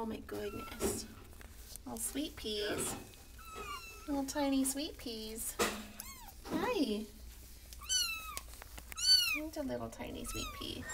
Oh my goodness. Little sweet peas. Little tiny sweet peas. Hi. Here's a little tiny sweet pea.